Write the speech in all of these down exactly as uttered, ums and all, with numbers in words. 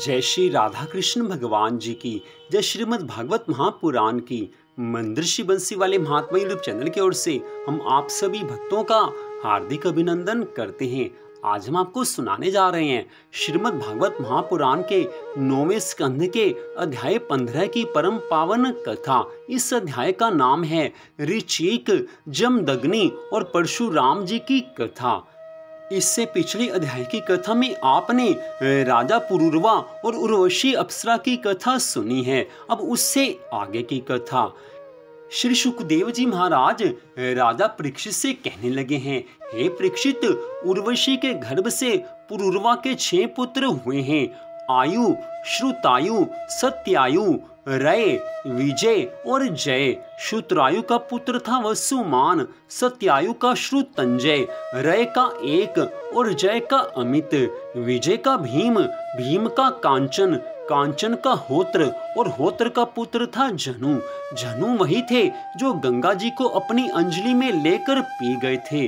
जय श्री राधा कृष्ण भगवान जी की जय। श्रीमद् भागवत महापुराण की मंदिर श्री बंसी वाले महात्मा यूट्यूब चैनल की ओर से हम आप सभी भक्तों का हार्दिक अभिनंदन करते हैं। आज हम आपको सुनाने जा रहे हैं श्रीमद् भागवत महापुराण के नौवें स्कंध के अध्याय पंद्रह की परम पावन कथा। इस अध्याय का नाम है ऋचिक, जमदग्नि और परशुराम जी की कथा। इससे पिछले अध्याय की कथा में आपने राजा पुरूरवा और उर्वशी अप्सरा की कथा सुनी है। अब उससे आगे की कथा। श्री सुखदेव जी महाराज राजा परीक्षित से कहने लगे हैं, हे परीक्षित, उर्वशी के गर्भ से पुरूरवा के छह पुत्र हुए हैं। आयु, श्रुतायु, सत्यायु, रय, विजय और जय। श्रुतायु का पुत्र था वसुमान, सत्यायु का श्रुतंजय, रय का एक और जय का अमित, विजय का भीम, भीम का कांचन, कांचन का होत्र और होत्र का पुत्र था जनु। जनु वही थे जो गंगा जी को अपनी अंजलि में लेकर पी गए थे।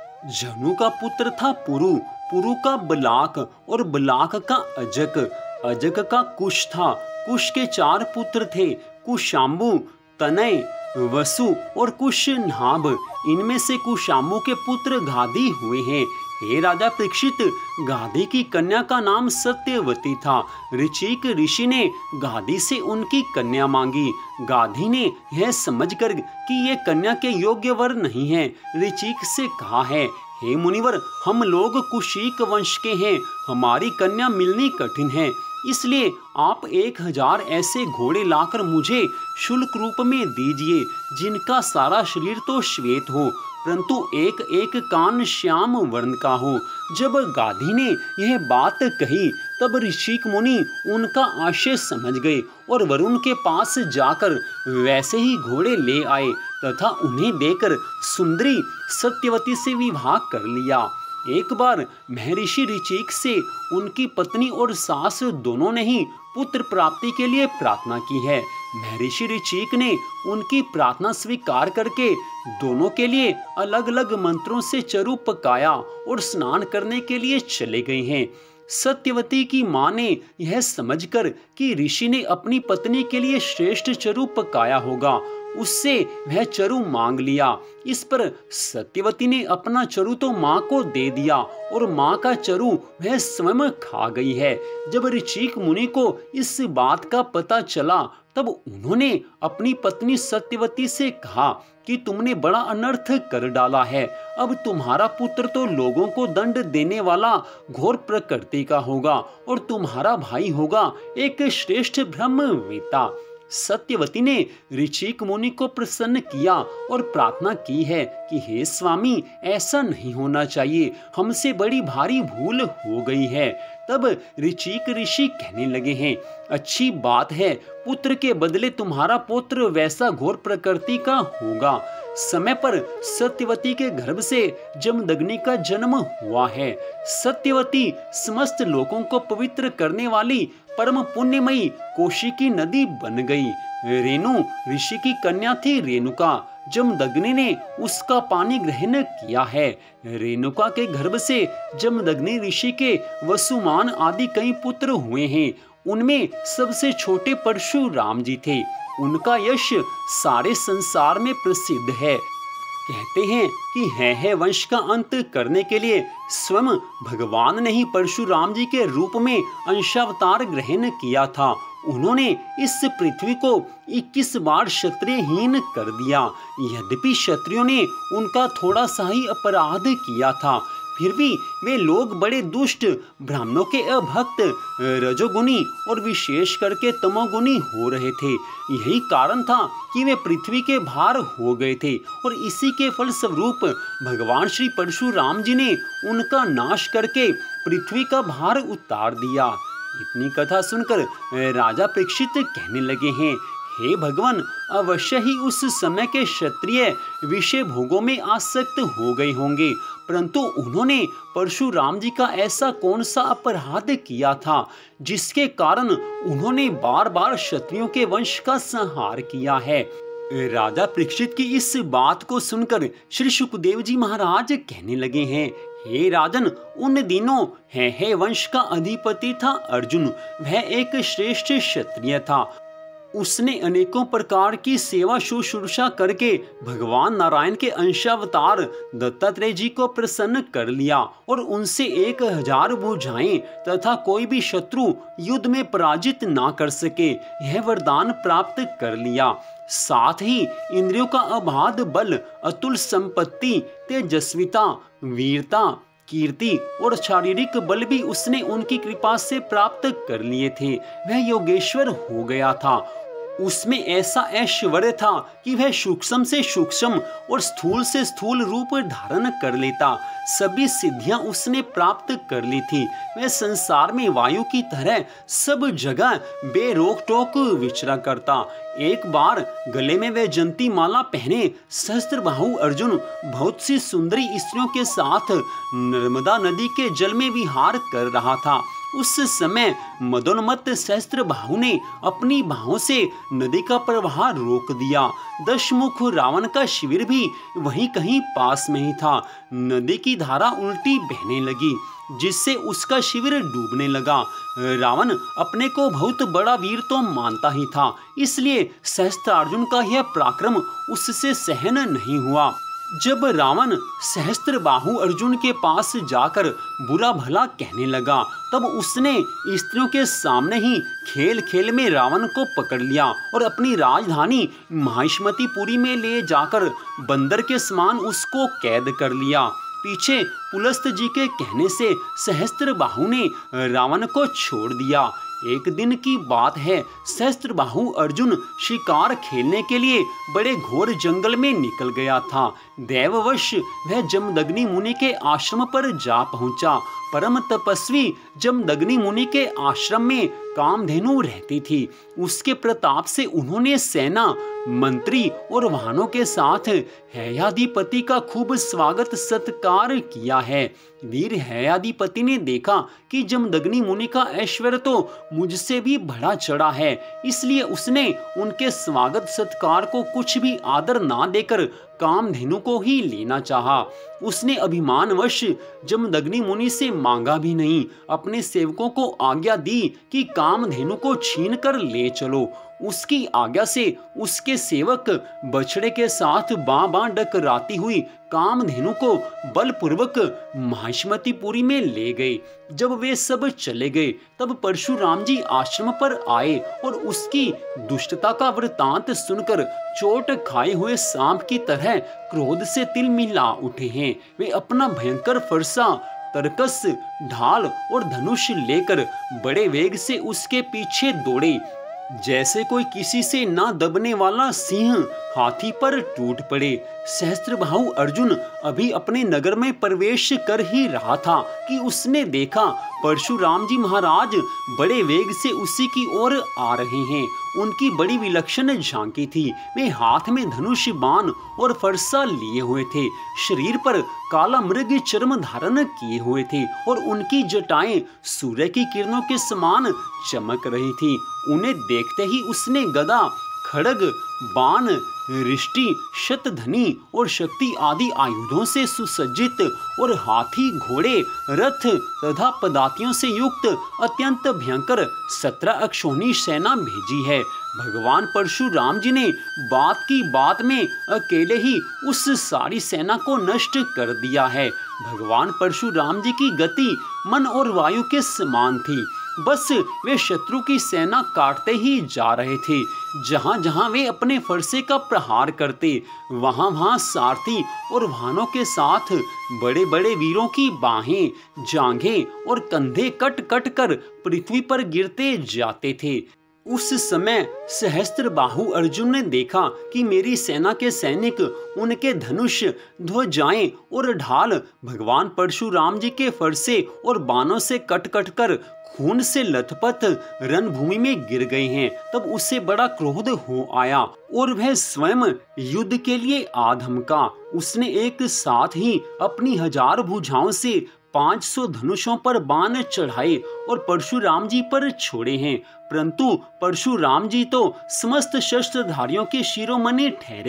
जनु का पुत्र था पुरु, पुरु का बलाक और बलाक का अजक, अजक का कुश था। कुश के चार पुत्र थे, कुशाम्बु, तनय, वसु और कुशनाभ। इनमें से कुशाम्बु के पुत्र गाधी हुए हैं। हे राजा परीक्षित, गाधी की कन्या का नाम सत्यवती था। ऋचिक ऋषि ने गाधी से उनकी कन्या मांगी। गाधी ने यह समझकर कि ये कन्या के योग्य वर नहीं है, ऋचिक से कहा है, हे मुनिवर, हम लोग कुशिक वंश के हैं, हमारी कन्या मिलनी कठिन है, इसलिए आप एक हजार ऐसे घोड़े लाकर मुझे शुल्क रूप में दीजिए, जिनका सारा शरीर तो श्वेत हो, परंतु एक एक कान श्याम वर्ण का हो। जब गाधी ने यह बात कही तब ऋषिक मुनि उनका आशय समझ गए और वरुण के पास जाकर वैसे ही घोड़े ले आए तथा उन्हें देकर सुंदरी सत्यवती से विवाह कर लिया। एक बार महर्षि ऋचिक से उनकी पत्नी और सास दोनों ने ही पुत्र प्राप्ति के लिए प्रार्थना की है। महर्षि ऋचिक ने उनकी प्रार्थना स्वीकार करके दोनों के लिए अलग अलग मंत्रों से चरु पकाया और स्नान करने के लिए चले गए हैं। सत्यवती की मां ने यह समझकर कि ऋषि ने अपनी पत्नी के लिए श्रेष्ठ चरु पकाया होगा, उससे वह चरु मांग लिया। इस पर सत्यवती ने अपना चरु तो मां को दे दिया और मां का चरु वह स्वयं खा गई है। जब ऋचिक मुनि को इस बात का पता चला तब उन्होंने अपनी पत्नी सत्यवती से कहा कि तुमने बड़ा अनर्थ कर डाला है। अब तुम्हारा पुत्र तो लोगों को दंड देने वाला घोर प्रकृति का होगा और तुम्हारा भाई होगा एक श्रेष्ठ ब्रह्मवेत्ता। सत्यवती ने ऋचिक मुनि को प्रसन्न किया और प्रार्थना की है कि हे स्वामी, ऐसा नहीं होना चाहिए, हमसे बड़ी भारी भूल हो गई है। तब ऋचिक ऋषि कहने लगे हैं, अच्छी बात है, पुत्र के बदले तुम्हारा पुत्र वैसा घोर प्रकृति का होगा। समय पर सत्यवती के गर्भ से जमदग्नि का जन्म हुआ है। सत्यवती समस्त लोगों को पवित्र करने वाली परम पुण्यमयी कोशी की नदी बन गई। रेणु ऋषि की कन्या थी रेणुका, जमदग्नि ने उसका पानी ग्रहण किया है। रेणुका के गर्भ से जमदग्नि ऋषि के वसुमान आदि कई पुत्र हुए हैं। उनमें सबसे छोटे परशुराम जी थे। उनका यश सारे संसार में प्रसिद्ध है। कहते हैं कि है है वंश का अंत करने के लिए स्वयं भगवान ने ही परशुराम जी के रूप में अंशावतार ग्रहण किया था। उन्होंने इस पृथ्वी को इक्कीस बार क्षत्रियहीन कर दिया। यद्यपि क्षत्रियों ने उनका थोड़ा सा ही अपराध किया था, फिर भी वे लोग बड़े दुष्ट, ब्राह्मणों के अभक्त, रजोगुणी और विशेष करके तमोगुणी हो रहे थे। यही कारण था कि वे पृथ्वी के भार हो गए थे और इसी के फलस्वरूप भगवान श्री परशुराम जी ने उनका नाश करके पृथ्वी का भार उतार दिया। इतनी कथा सुनकर राजा परीक्षित कहने लगे हैं, हे भगवान, अवश्य ही उस समय के क्षत्रिय विषय भोगों में आसक्त हो गए होंगे, परंतु उन्होंने परशुराम जी का ऐसा कौन सा अपराध किया था जिसके कारण उन्होंने बार बार क्षत्रियों के वंश का संहार किया है। राजा परीक्षित की इस बात को सुनकर श्री सुखदेव जी महाराज कहने लगे हैं, हे राजन, उन दिनों है हे वंश का अधिपति था अर्जुन। वह एक श्रेष्ठ क्षत्रिय था। उसने अनेकों प्रकार की सेवा शुश्रूषा करके भगवान नारायण के अंशावतार दत्तात्रेय जी को प्रसन्न कर लिया और उनसे एक हजार भुजाएं तथा कोई भी शत्रु युद्ध में पराजित ना कर सके यह वरदान प्राप्त कर लिया। साथ ही इंद्रियों का अबाध बल, अतुल संपत्ति, तेजस्विता, वीरता, कीर्ति और शारीरिक बल भी उसने उनकी कृपा से प्राप्त कर लिए थे। वह योगेश्वर हो गया था। उसमें ऐसा ऐश्वर्य था कि वह सूक्ष्म से सूक्ष्म और स्थूल से स्थूल रूप धारण कर लेता। सभी सिद्धियां उसने प्राप्त कर ली थी। वह संसार में वायु की तरह सब जगह बेरोक टोक विचरा करता। एक बार गले में वह जंती माला पहने सहस्त्रबाहु अर्जुन बहुत सी सुंदरी स्त्रियों के साथ नर्मदा नदी के जल में विहार कर रहा था। उस समय मदोन्मत्त सहस्त्रबाहु ने अपनी बाहों से नदी का प्रवाह रोक दिया। दशमुख रावण का शिविर भी वहीं कहीं पास में ही था। नदी की धारा उल्टी बहने लगी, जिससे उसका शिविर डूबने लगा। रावण अपने को बहुत बड़ा वीर तो मानता ही था, इसलिए सहस्त्रार्जुन का यह पराक्रम उससे सहन नहीं हुआ। जब रावण सहस्त्रबाहु अर्जुन के पास जाकर बुरा भला कहने लगा, तब उसने स्त्रियों के सामने ही खेल खेल में रावण को पकड़ लिया और अपनी राजधानी महिष्मतिपुरी में ले जाकर बंदर के समान उसको कैद कर लिया। पीछे पुलस्त जी के कहने से सहस्त्रबाहु ने रावण को छोड़ दिया। एक दिन की बात है, सहस्त्रबाहु अर्जुन शिकार खेलने के लिए बड़े घोर जंगल में निकल गया था। दैववश वह जमदग्नि मुनि के आश्रम पर जा पहुंचा। परम तपस्वी जमदग्नि मुनि के आश्रम में कामधेनु रहती थी। उसके प्रताप से उन्होंने सेना, मंत्री और वाहनों के साथ हैयाधिपति का खूब स्वागत सत्कार किया है। वीर हैयाधिपति ने देखा कि जमदग्नि मुनि का ऐश्वर्य तो मुझसे भी बढ़ा चढ़ा है, इसलिए उसने उनके स्वागत सत्कार को कुछ भी आदर ना देकर कामधेनु को ही लेना चाहा। उसने अभिमानवश जमदग्नि मुनि से मांगा भी नहीं, अपने सेवकों को आज्ञा दी कि कामधेनु को छीन कर ले चलो। उसकी आज्ञा से उसके सेवक बछड़े के साथ बां बां डकराती हुई कामधेनु को बलपूर्वक महिष्मतिपुरी में ले गए। जब वे सब चले गए, तब परशुराम जी आश्रम पर आए और उसकी दुष्टता का वृतांत सुनकर चोट खाए हुए सांप की तरह क्रोध से तिलमिला उठे हैं। वे अपना भयंकर फरसा, तरकस, ढाल और धनुष लेकर बड़े वेग से उसके पीछे दौड़े। जैसे कोई किसी से ना दबने वाला सिंह हाथी पर टूट पड़े। सहस्त्रबाहु अर्जुन अभी अपने नगर में प्रवेश कर ही रहा था कि उसने देखा परशुराम जी महाराज बड़े वेग से उसी की ओर आ रहे हैं। उनकी बड़ी विलक्षण झांकी थी। वे हाथ में धनुष, बाण और फरसा लिए हुए थे। शरीर पर काला मृग चर्म धारण किए हुए थे और उनकी जटाएं सूर्य की किरणों के समान चमक रही थी। उन्हें देखते ही उसने गदा, खड्ग, बाण, रिष्टि, शतधनी और शक्ति आदि आयुधों से सुसज्जित और हाथी, घोड़े, रथ तथा पदातियों से युक्त अत्यंत भयंकर सत्रह अक्षौहिणी सेना भेजी है। भगवान परशुराम जी ने बात की बात में अकेले ही उस सारी सेना को नष्ट कर दिया है। भगवान परशुराम जी की गति मन और वायु के समान थी। बस वे शत्रु की सेना काटते ही जा रहे थे। जहां जहां वे अपने फरसे का प्रहार करते, वहां वहां सारथी और वाहनों के साथ बड़े बड़े वीरों की बाहें, जांघें और कंधे कट कट कर पृथ्वी पर गिरते जाते थे। उस समय सहस्त्रबाहु अर्जुन ने देखा कि मेरी सेना के सैनिक, उनके धनुष, ध्वजाएं और ढाल भगवान परशुराम जी के फरसे और बाणों से कट कट कर खून से लथपथ रणभूमि में गिर गए हैं। तब उससे बड़ा क्रोध हो आया और वह स्वयं युद्ध के लिए आ धमका। उसने एक साथ ही अपनी हजार भुजाओं से पांच सौ धनुषों पर बाण चढ़ाए और परशुराम जी पर छोड़े हैं। परंतु परशुराम जी तो समस्त शस्त्रधारियों के शिरोमणि ठहरे।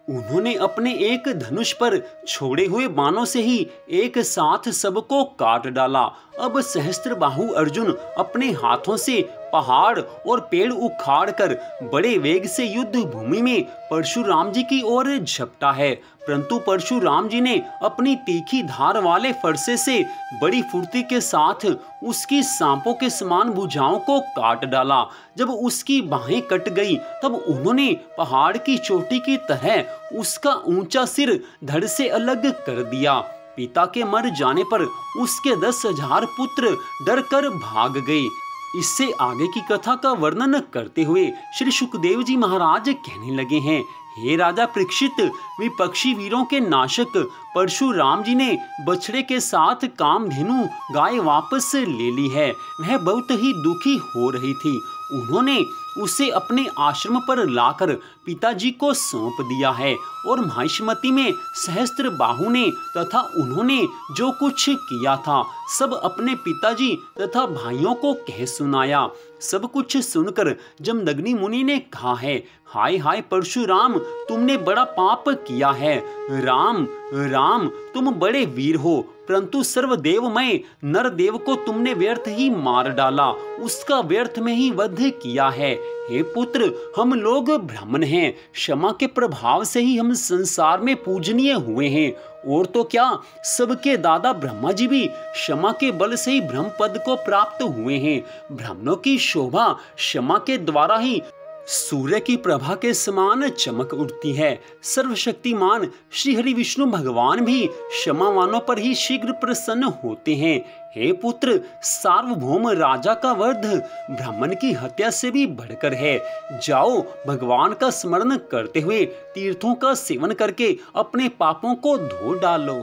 उन्होंने अपने एक धनुष पर छोड़े हुए बाणों से ही एक साथ सबको काट डाला। अब सहस्त्रबाहु अर्जुन अपने हाथों से पहाड़ और पेड़ उखाड़ कर बड़े वेग से युद्ध भूमि में परशुराम जी की ओर झपटा है, परंतु परशुराम जी ने अपनी तीखी धार वाले फरसे से बड़ी फुर्ती के साथ उसकी सांपों के समान भुजाओं को काट डाला। जब उसकी बाहें कट गई तब उन्होंने पहाड़ की चोटी की तरह उसका ऊंचा सिर धड़ से अलग कर दिया। पिता के मर जाने पर उसके दस हजार पुत्र डर कर भाग गए। इससे आगे की कथा का वर्णन करते हुए श्री सुखदेव जी महाराज कहने लगे हैं, हे राजा परीक्षित, विपक्षी वीरों के नाशक परशुराम जी ने बछड़े के साथ कामधेनु गाय वापस ले ली है। वह बहुत ही दुखी हो रही थी। उन्होंने उसे अपने आश्रम पर लाकर पिताजी को सौंप दिया है और महिष्मति में सहस्त्र बाहु ने तथा उन्होंने जो कुछ किया था सब अपने पिताजी तथा भाइयों को कह सुनाया। सब कुछ सुनकर जमदग्नि मुनि ने कहा है, हाय हाय परशुराम, तुमने बड़ा पाप किया है। राम राम तुम बड़े वीर हो, परंतु सर्वदेवमय नरदेव को तुमने व्यर्थ ही मार डाला, उसका व्यर्थ में ही वध किया है। हे पुत्र, हम लोग ब्राह्मण हैं, क्षमा के प्रभाव से ही हम संसार में पूजनीय हुए हैं। और तो क्या, सबके दादा ब्रह्मा जी भी क्षमा के बल से ही ब्रह्म पद को प्राप्त हुए हैं। ब्राह्मणों की शोभा क्षमा के द्वारा ही सूर्य की प्रभा के समान चमक उठती है। सर्वशक्तिमान श्री हरि विष्णु भगवान भी क्षमावानों पर ही शीघ्र प्रसन्न होते हैं। हे पुत्र, सार्वभौम राजा का वध ब्राह्मण की हत्या से भी बढ़कर है। जाओ, भगवान का स्मरण करते हुए तीर्थों का सेवन करके अपने पापों को धो डालो।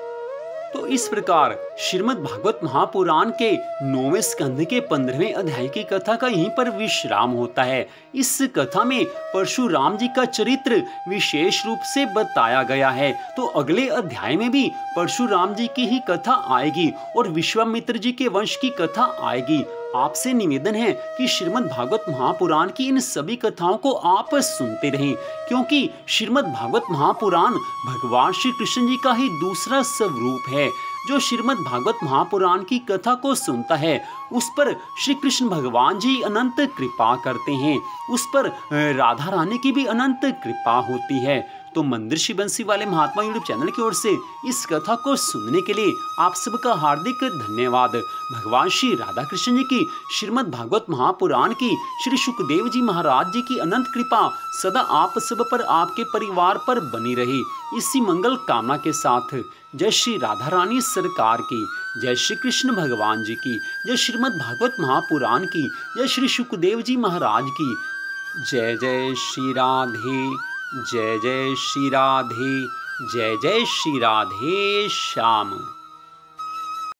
तो इस प्रकार श्रीमद् भागवत महापुराण के नौवें स्कंध के पंद्रहवें अध्याय की कथा का यहीं पर विश्राम होता है। इस कथा में परशुराम जी का चरित्र विशेष रूप से बताया गया है। तो अगले अध्याय में भी परशुराम जी की ही कथा आएगी और विश्वामित्र जी के वंश की कथा आएगी। आपसे निवेदन है कि श्रीमद् भागवत महापुराण की इन सभी कथाओं को आप सुनते रहें, क्योंकि श्रीमद् भागवत महापुराण भगवान श्री कृष्ण जी का ही दूसरा स्वरूप है। जो श्रीमद् भागवत महापुराण की कथा को सुनता है उस पर श्री कृष्ण भगवान जी अनंत कृपा करते हैं, उस पर राधा रानी की भी अनंत कृपा होती है। तो मंदिर श्री बंसी वाले महात्मा यूट्यूब चैनल की ओर से इस कथा को सुनने के लिए आप सबका हार्दिक धन्यवाद। भगवान श्री राधा कृष्ण जी की श्रीमद् भागवत महापुराण की श्री सुखदेव जी महाराज जी की अनंत कृपा सदा आप सब पर, आपके परिवार पर बनी रही, इसी मंगल कामना के साथ जय श्री राधा रानी सरकार की, जय श्री कृष्ण भगवान जी की, जय श्रीमद् भागवत महापुराण की, जय श्री सुखदेव जी महाराज की। जय जय श्री राधे, जय जय श्री राधे, जय जय श्री राधे श्याम।